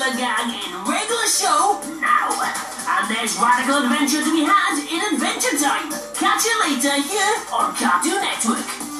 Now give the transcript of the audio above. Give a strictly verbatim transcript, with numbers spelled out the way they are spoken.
regular gag in regular show now. And there's radical adventure to be had in Adventure Time. Catch you later here on Cartoon Network.